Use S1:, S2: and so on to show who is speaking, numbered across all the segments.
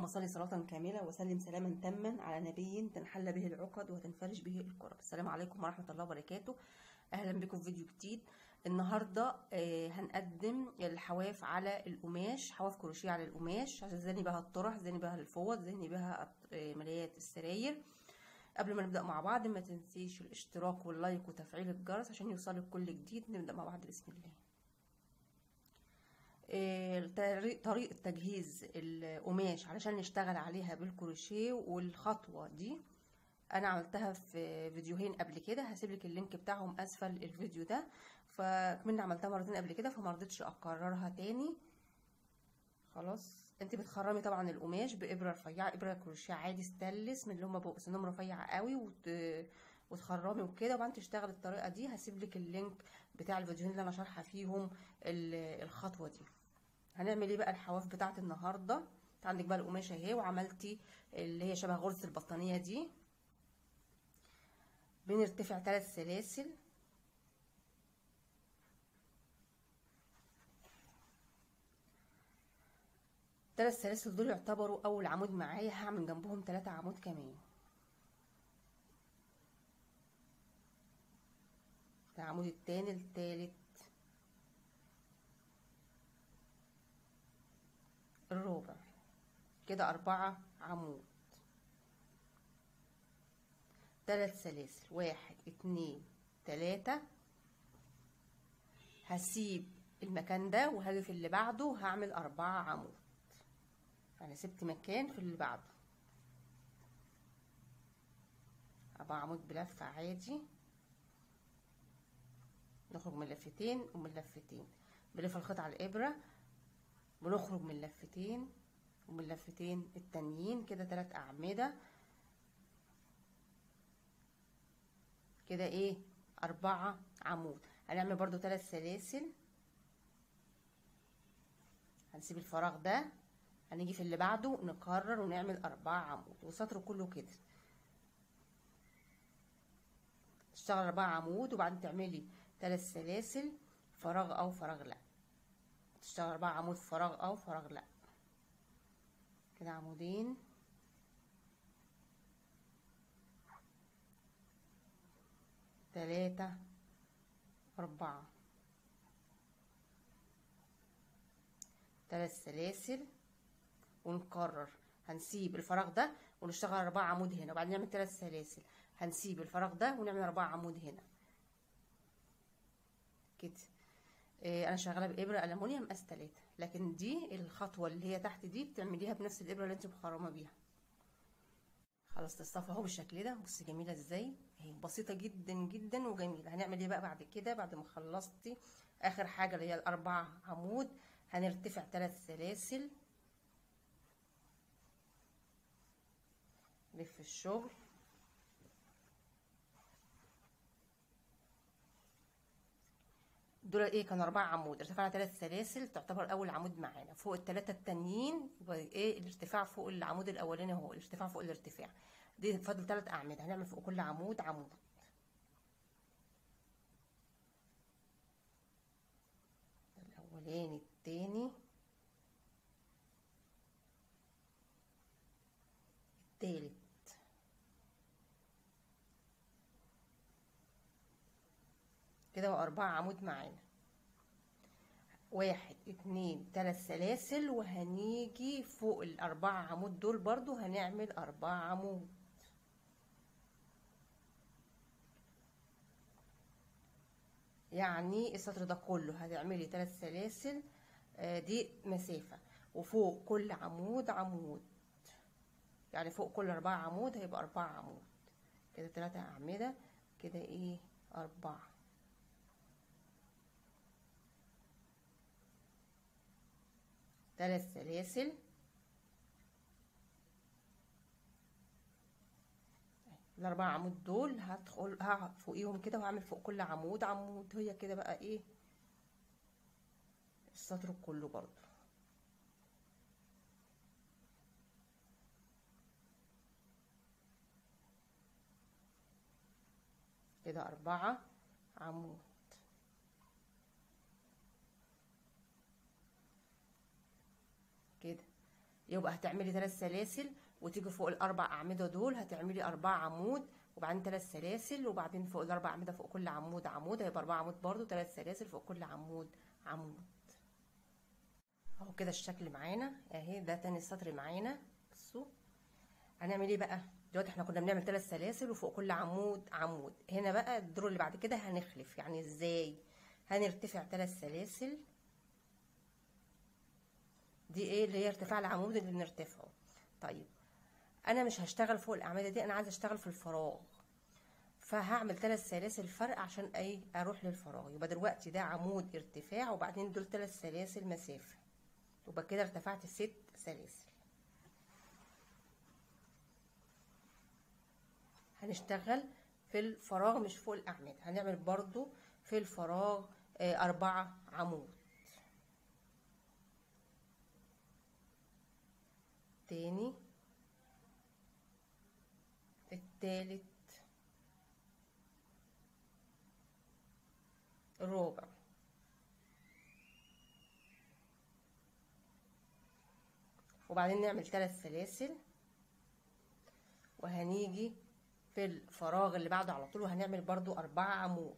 S1: أصلي صلاة كاملة وأسلم سلاما تاما على نبي تنحل به العقد وتنفرج به الكرب. السلام عليكم ورحمة الله وبركاته. أهلا بكم في فيديو جديد. النهاردة هنقدم الحواف على القماش، حواف كروشيه على القماش عشان زاني بها الطرح، زاني بها الفوط، زاني بها ملايات السراير. قبل ما نبدأ مع بعض ما تنسيش الاشتراك واللايك وتفعيل الجرس عشان يوصلك كل جديد. نبدأ مع بعض بسم الله. طريقة تجهيز القماش علشان نشتغل عليها بالكروشيه، والخطوة دي انا عملتها في فيديوهين قبل كده، هسيبلك اللينك بتاعهم اسفل الفيديو ده. فكمان عملتها مرتين قبل كده فما رضيتش اكررها تاني. خلاص، انت بتخرمي طبعا القماش بابره رفيعه، ابره كروشيه عادي ستانلس من اللي هم بقوا سنهم رفيع قوي، وتخرمي وكده، وبعدين تشتغلي الطريقه دي. هسيبلك اللينك بتاع الفيديوهين اللي انا شارحه فيهم الخطوه دي. هنعمل ايه بقى الحواف بتاعت النهارده؟ عندك بقى القماشه اهي، وعملتي اللي هي شبه غرزه البطانيه دي. بنرتفع 3 سلاسل، دول يعتبروا اول عمود معايا، هعمل جنبهم 3 عمود كمان. ده العمود التاني، التالت، الرابع، كده 4 عمود. 3 سلاسل، 1 2 3. هسيب المكان ده وهاجي في اللي بعده هعمل 4 عمود. انا سبت مكان في اللي بعده 4 عمود بلفة عادي. نخرج من لفتين ومن لفتين، بلف الخيط على الابره، بنخرج من لفتين ومن لفتين التانيين، كده 3 اعمده، كده ايه 4 عمود. هنعمل برضو 3 سلاسل، هنسيب الفراغ ده، هنيجي في اللي بعده نكرر ونعمل 4 عمود، والسطر كله كده تشتغل 4 عمود، وبعدين تعملي 3 سلاسل، فراغ او فراغ لا، تشتغل 4 عمود فراغ او فراغ لا، كده عمودين، 3 4، 3 سلاسل ونكرر. هنسيب الفراغ ده ونشتغل 4 عمود هنا، وبعدين نعمل 3 سلاسل، هنسيب الفراغ ده ونعمل 4 عمود هنا كده. انا شغاله بابره الومنيوم مقاس 3، لكن دي الخطوه اللي هي تحت دي بتعمليها بنفس الابره اللي انت مخرمه بيها. خلاص الصفه اهو بالشكل ده. بصي جميله ازاي، هي بسيطه جدا جدا وجميله. هنعمل ايه بقى بعد كده؟ بعد ما خلصتي اخر حاجه اللي هي ال4 عمود، هنرتفع 3 سلاسل، نلف الشغل، دول ايه كانوا 4 عمود، ارتفعنا 3 سلاسل تعتبر اول عمود معانا. فوق ال3 التانيين يبقى ايه الارتفاع فوق العمود الاولاني، اهو الارتفاع فوق الارتفاع. دي فاضل 3 اعمده، هنعمل فوق كل عمود عمود. الاولاني، التاني، التالت، كده 4 عمود معانا. 1 2 3 سلاسل، وهنيجي فوق ال4 عمود دول برضو هنعمل 4 عمود. يعني السطر ده كله هتعملي 3 سلاسل، دي مسافة، وفوق كل عمود عمود، يعني فوق كل 4 عمود هيبقى 4 عمود، كده 3 أعمدة، كده ايه 4. ثلاث سلاسل، ال4 عمود دول هدخل فوقيهم كده، وهعمل فوق كل عمود عمود. هي كده بقى ايه السطر كله برضو. كده 4 عمود، كده يبقى هتعملي 3 سلاسل، وتيجي فوق الاربع اعمده دول هتعملي 4 عمود، وبعدين 3 سلاسل، وبعدين فوق الاربع اعمده فوق كل عمود عمود، هيبقى 4 عمود برضو، 3 سلاسل فوق كل عمود عمود. اهو كده الشكل معانا اهي، ده تاني سطر معانا. بصوا هنعمل ايه بقى دلوقتي؟ احنا كنا بنعمل 3 سلاسل وفوق كل عمود عمود. هنا بقى الدور اللي بعد كده هنخلف. يعني ازاي؟ هنرتفع 3 سلاسل، دي ايه اللي هي ارتفاع العمود اللي بنرتفعه. طيب انا مش هشتغل فوق الاعمده دي، انا عايزه اشتغل في الفراغ، فهعمل 3 سلاسل فرق عشان ايه؟ اروح للفراغ. يبقى دلوقتي ده عمود ارتفاع، وبعدين دول 3 سلاسل مسافه، يبقى كده ارتفعت 6 سلاسل. هنشتغل في الفراغ مش فوق الاعمده. هنعمل برضو في الفراغ 4 عمود. تاني، التالت، الرابع، وبعدين نعمل 3 سلاسل، وهنيجي في الفراغ اللي بعده على طول وهنعمل برضو 4 عمود.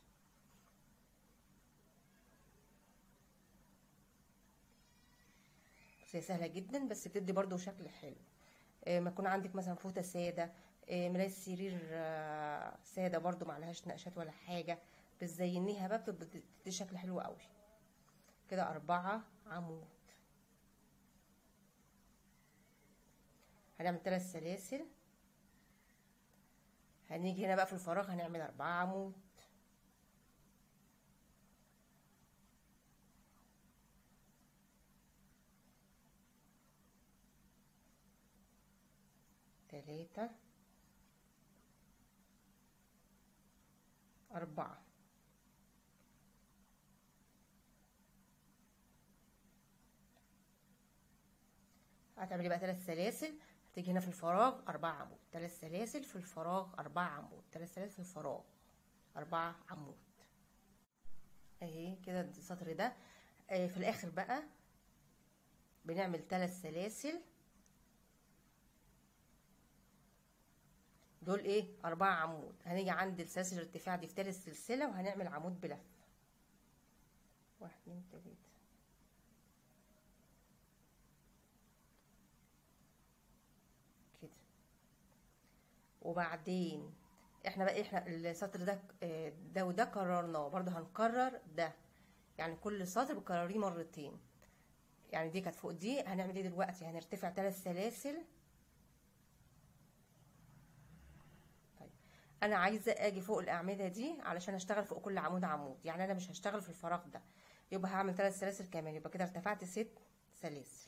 S1: هي سهله جدا بس بتدي برضو شكل حلو. ما يكون عندك مثلا فوطه ساده، ملايه السرير ساده برضو معلهاش نقشات ولا حاجه، بتزينيها بقى بتدي شكل حلو قوي. كده 4 عمود. هنعمل 3 سلاسل، هنيجي هنا بقى في الفراغ هنعمل 4 عمود. تلاتة، 4. هتعملي بقى 3 سلاسل، هتيجي هنا في الفراغ 4 عمود، 3 سلاسل في الفراغ 4 عمود، 3 سلاسل في الفراغ 4 عمود. اهي كده السطر ده. في الاخر بقى بنعمل 3 سلاسل، دول ايه؟ 4 عمود. هنيجي عند السلاسل الارتفاع دي في تالت سلسله وهنعمل عمود بلف. 1 2 3 كده. وبعدين احنا بقى السطر ده ده وده كررناه برضو، هنكرر ده. يعني كل سطر بتكرريه مرتين. يعني دي كانت فوق دي، هنعمل ايه دلوقتي؟ هنرتفع 3 سلاسل. طيب انا عايزه اجي فوق الاعمده دي علشان اشتغل فوق كل عمود عمود، يعني انا مش هشتغل في الفراغ ده، يبقى هعمل 3 سلاسل كمان، يبقى كده ارتفعت 6 سلاسل.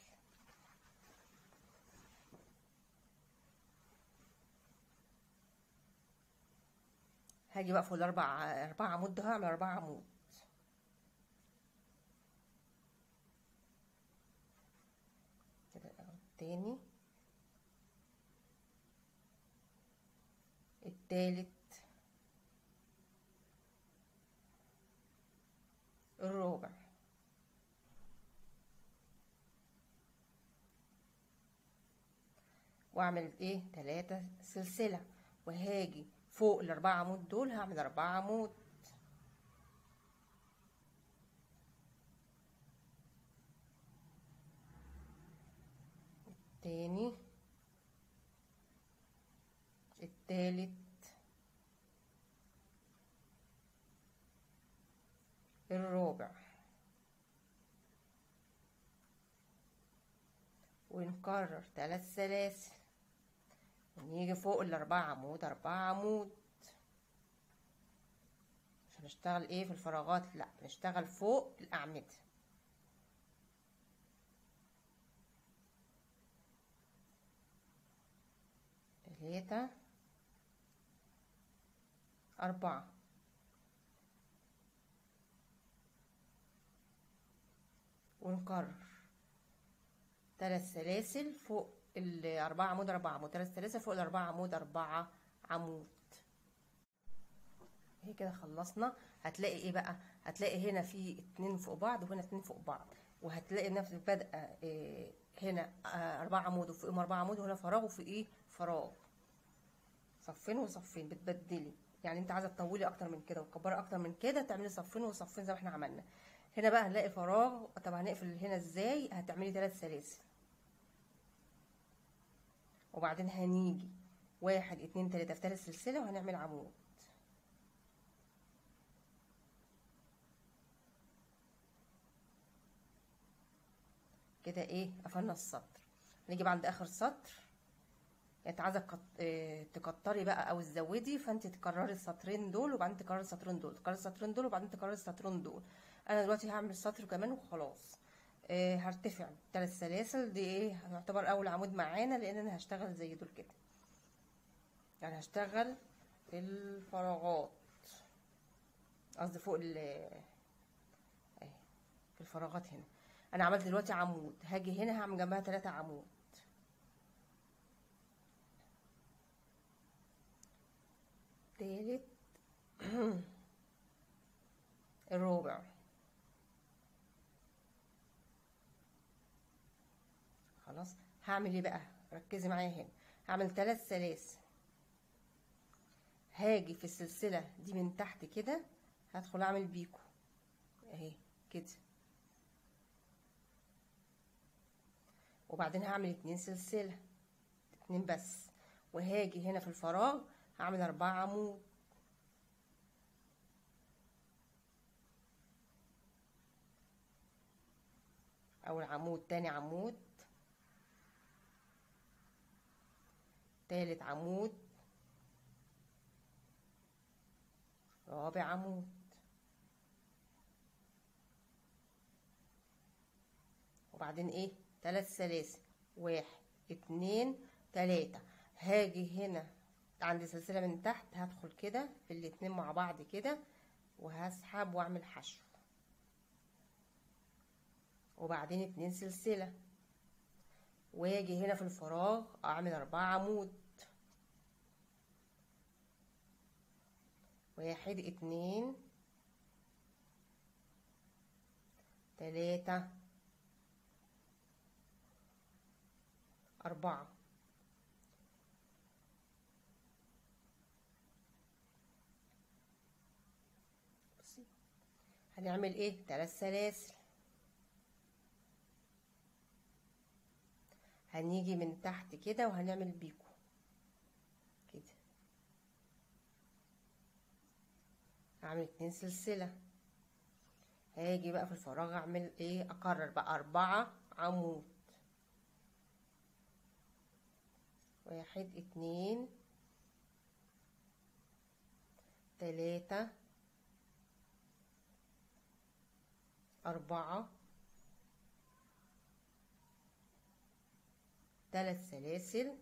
S1: هاجي بقى فوق الاربع عمود ده هعمل 4 عمود. كده تاني، التالت، الرابع، واعمل ايه؟ 3 سلسله، وهاجي فوق ال4 عمود دول هعمل 4 عمود. التاني، التالت، الرابع، ونكرر 3 سلاسل، ونيجي فوق ال4 عمود 4 عمود. مش هنشتغل ايه في الفراغات، لا بنشتغل فوق الاعمده. تلاتة، 4، ونكرر 3 سلاسل فوق ال4 عمود 4 عمود، 3 سلاسل فوق ال4 عمود 4 عمود. هي كده خلصنا. هتلاقي ايه بقى؟ هتلاقي هنا في 2 فوق بعض وهنا 2 فوق بعض، وهتلاقي نفسك بادئه هنا 4 عمود وفوقهم 4 عمود، وهنا فراغ وفوقيه فراغ، صفين وصفين بتبدلي. يعني انت عايزه تطولي اكتر من كده وتكبري اكتر من كده تعملي صفين وصفين زي ما احنا عملنا. هنا بقى هنلاقي فراغ. طب هنقفل هنا ازاي؟ هتعملي 3 سلاسل، وبعدين هنيجي 1 2 3 في 3 سلسله وهنعمل عمود. كده ايه، قفلنا السطر. نيجي عند اخر سطر، انت عايزه تكتري بقى او تزودي، فانت تكرري السطرين دول وبعدين تكرري السطرين دول، تكرري السطرين دول وبعدين تكرري السطرين دول. انا دلوقتي هعمل سطر كمان وخلاص. هرتفع 3 سلاسل. دي ايه، هيعتبر اول عمود معانا، لان انا هشتغل زي دول كده، يعني هشتغل في الفراغات، قصدي فوق في الفراغات. هنا انا عملت دلوقتي عمود، هاجي هنا هعمل جنبها 3 عمود. تالت الرابع. خلاص هعمل ايه بقى؟ ركزي معايا. هنا هعمل 3 سلاسل، هاجي في السلسله دي من تحت كده، هدخل اعمل بيكو اهي كده، وبعدين هعمل 2 سلسله، 2 بس، وهاجي هنا في الفراغ هعمل 4 عمود. اول عمود، تاني عمود، تالت عمود، رابع عمود، وبعدين ايه 3 سلاسل، 1 2 3. هاجي هنا عند سلسله من تحت، هدخل كده في الاتنين مع بعض كده، وهسحب واعمل حشو، وبعدين 2 سلسله، واجي هنا في الفراغ اعمل 4 عمود، 1 2 3 4. بصي هنعمل ايه 3 سلاسل، هنيجي من تحت كده وهنعمل بيكو كده، هعمل 2 سلسلة، هاجي بقى في الفراغ اعمل ايه، اكرر بقى 4 عمود، 1 2 3 4. 3 سلاسل،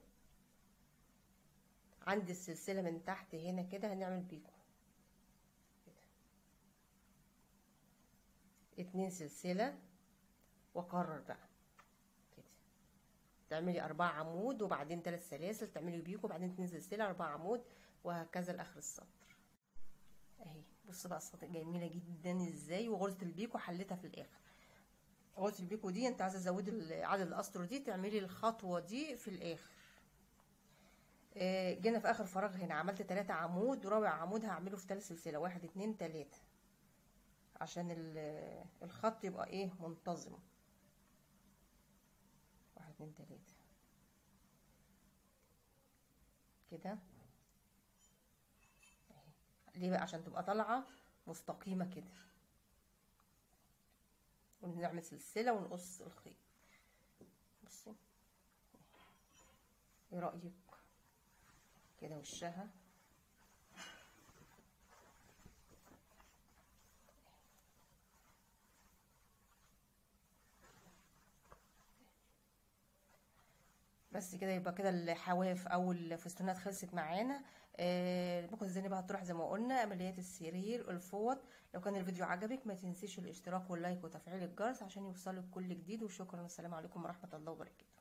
S1: عند السلسلة من تحت هنا كده هنعمل بيكو كده، 2 سلسلة، واكرر بقى كده، تعملي 4 عمود وبعدين 3 سلاسل، تعملي بيكو وبعدين 2 سلسلة 4 عمود، وهكذا لاخر السطر. اهي بص بقى السطر جميلة جدا ازاي، وغرزة البيكو حليتها في الاخر. غرزة البيكو دي انت عايزة تزودي عدد الاسطر دي، تعملي الخطوة دي في الاخر. جينا في اخر فراغ هنا عملت 3 عمود، ورابع عمود هعمله في 3 سلسلة، 1 2 3، عشان الخط يبقى ايه منتظم. 1 2 3 كده. ليه بقى؟ عشان تبقى طالعة مستقيمة كده، ونعمل سلسلة ونقص الخيط. بصي ايه رأيك كده؟ وشها بس كده. يبقى كده الحواف او الفستونات خلصت معانا. ممكن الزينة بقى تروح زي ما قلنا عمليات السرير الفوط. لو كان الفيديو عجبك ما تنسيش الاشتراك واللايك وتفعيل الجرس عشان يوصلك كل جديد. وشكرا، والسلام عليكم ورحمة الله وبركاته.